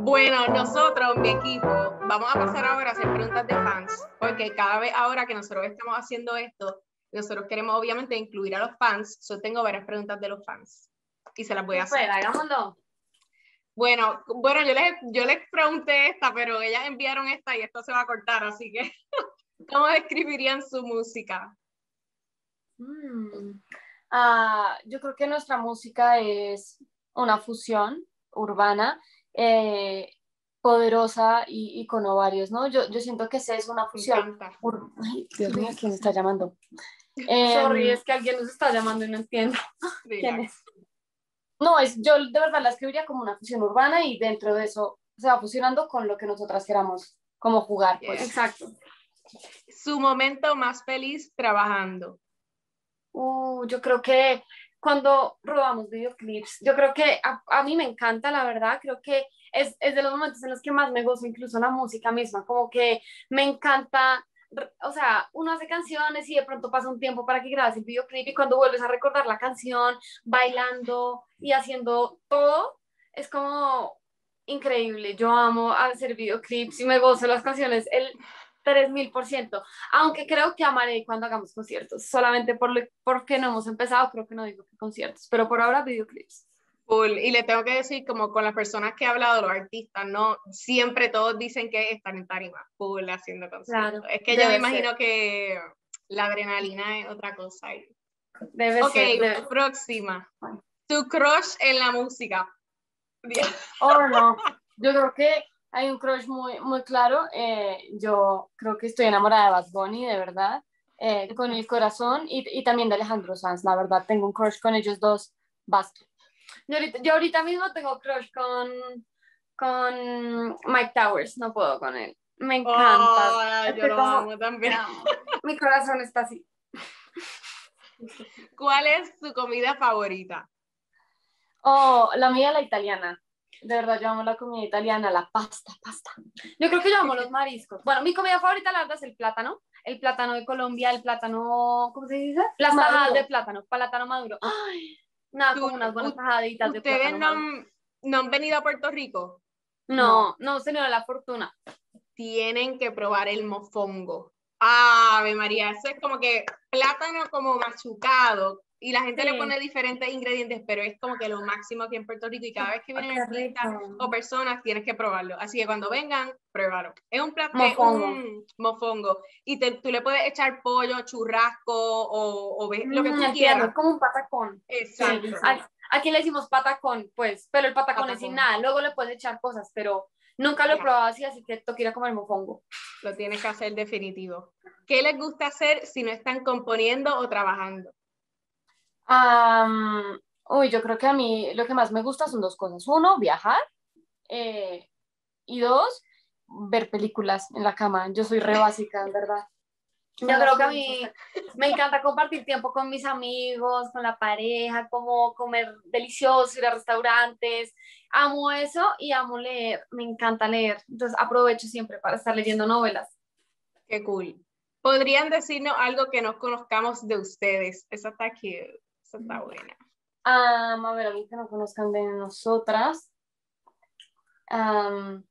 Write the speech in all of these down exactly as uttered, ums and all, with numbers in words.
Bueno, nosotros, mi equipo, vamos a pasar ahora a hacer preguntas de fans, porque cada vez ahora que nosotros estamos haciendo esto, nosotros queremos obviamente incluir a los fans. Yo tengo varias preguntas de los fans y se las voy a hacer. Espera, hagámoslo. Bueno, bueno, yo les, yo les pregunté esta, pero ellas enviaron esta y esto se va a cortar, así que ¿cómo describirían su música? Mm. Uh, yo creo que nuestra música es una fusión urbana, eh, poderosa y, y con ovarios, ¿no? Yo, yo siento que esa es una fusión. Ur- Ay, Dios mío, ¿quién está llamando? Sorry, um, es que alguien nos está llamando y no entiendo. ¿Quién es? No, es, yo de verdad la escribiría como una fusión urbana y dentro de eso se va fusionando con lo que nosotras queramos, como jugar, pues. Yes. Exacto. Su momento más feliz trabajando. Uh, yo creo que cuando rodamos videoclips, yo creo que a, a mí me encanta, la verdad, creo que es, es de los momentos en los que más me gozo, incluso la música misma, como que me encanta, o sea, uno hace canciones y de pronto pasa un tiempo para que grabes el videoclip y cuando vuelves a recordar la canción, bailando y haciendo todo, es como increíble. Yo amo hacer videoclips y me gozo las canciones, el tres mil por ciento, aunque creo que amaré cuando hagamos conciertos, solamente por lo, porque no hemos empezado, creo que no digo que conciertos, pero por ahora videoclips. Cool. Y le tengo que decir, como con las personas que he hablado, los artistas, no siempre todos dicen que están en tarima, cool, haciendo conciertos. Claro, es que yo me imagino ser. que la adrenalina es otra cosa. Debe ok, ser. Debe. Próxima. Tu crush en la música. Oh, no. Yo creo que hay un crush muy, muy claro. Eh, yo creo que estoy enamorada de Bad Bunny, de verdad, eh, con el corazón, y, y también de Alejandro Sanz, la verdad. Tengo un crush con ellos dos, basta. Yo ahorita, yo ahorita mismo tengo crush con, con Mike Towers, no puedo con él. Me encanta. Oh, yo lo como, amo también. Amo. Mi corazón está así. ¿Cuál es tu comida favorita? Oh, la mía, la italiana. De verdad, yo amo la comida italiana, la pasta, pasta. Yo creo que yo amo los mariscos. Bueno, mi comida favorita, la verdad, es el plátano. El plátano de Colombia, el plátano, ¿cómo se dice? Las maduro. Tajadas de plátano, plátano maduro. Ay, nada, ¿Tú, como unas buenas tajaditas de plátano ¿Ustedes no, maduro. no han venido a Puerto Rico? No, no, no he tenido la fortuna. Tienen que probar el mofongo. Ave María, eso es como que plátano como machucado y la gente sí. le pone diferentes ingredientes, pero es como que lo máximo aquí en Puerto Rico y cada vez que vienen artistas o personas tienes que probarlo. Así que cuando vengan, pruébalo. Es un plato, un mofongo y te, tú le puedes echar pollo, churrasco o, o lo que tú mm, quieras. Es como un patacón. Exacto. Sí. Aquí le decimos patacón, pues, pero el patacón, patacón es sin nada. Luego le puedes echar cosas, pero nunca lo he probado así, así que toca ir a comer mofongo. Lo tienes que hacer definitivo. ¿Qué les gusta hacer si no están componiendo o trabajando? Um, uy, yo creo que a mí lo que más me gusta son dos cosas. Uno, viajar. Eh, y dos, ver películas en la cama. Yo soy re básica, en verdad. Yo creo que a mí me encanta compartir tiempo con mis amigos, con la pareja, como comer delicioso, ir a restaurantes. Amo eso y amo leer. Me encanta leer. Entonces aprovecho siempre para estar leyendo novelas. Qué cool. ¿Podrían decirnos algo que no conozcamos de ustedes? Esa está cute. Esa está buena. Um, a ver, a mí que no conozcan de nosotras. Um,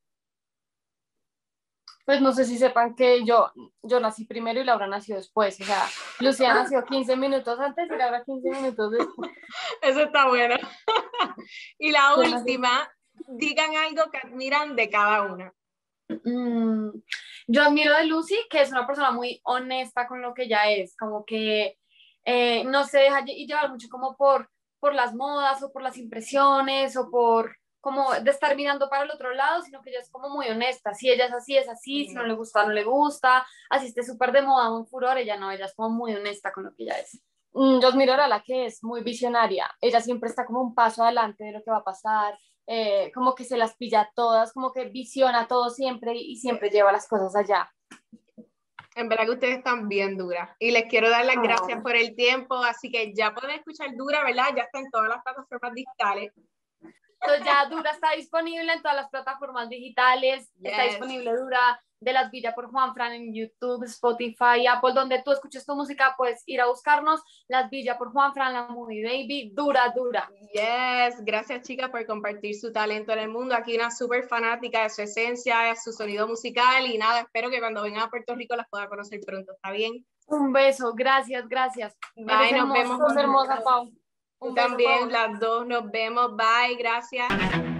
pues no sé si sepan que yo, yo nací primero y Laura nació después. O sea, Lucía nació quince minutos antes y Laura quince minutos después. Eso está bueno. Y la yo última, nací... digan algo que admiran de cada una. Mm, yo admiro de Lucy que es una persona muy honesta con lo que ella es, como que eh, no se deja llevar mucho como por, por las modas o por las impresiones o por como de estar mirando para el otro lado, sino que ella es como muy honesta. Si ella es así, es así, si no le gusta, no le gusta, así esté súper de moda, un furor, ella no, ella es como muy honesta con lo que ella es. Mm, yo admiro a la que es muy visionaria, ella siempre está como un paso adelante de lo que va a pasar, eh, como que se las pilla todas, como que visiona todo siempre y siempre lleva las cosas allá. En verdad que ustedes están bien duras y les quiero dar las oh. gracias por el tiempo, así que ya pueden escuchar Dura, ¿verdad? Ya está en todas las plataformas digitales. Entonces ya Dura está disponible en todas las plataformas digitales, yes. Está disponible Dura de Las Villa por Juanfran en YouTube, Spotify, Apple, donde tú escuches tu música, puedes ir a buscarnos, Las Villa por Juanfran, La Movie Baby, Dura, Dura. Yes, gracias chicas por compartir su talento en el mundo, aquí una súper fanática de su esencia, de su sonido musical y nada, espero que cuando vengan a Puerto Rico las pueda conocer pronto, ¿está bien? Un beso, gracias, gracias. Bye, nos vemos. Hermosa, Pau. Tú también, las dos, nos vemos, bye, gracias.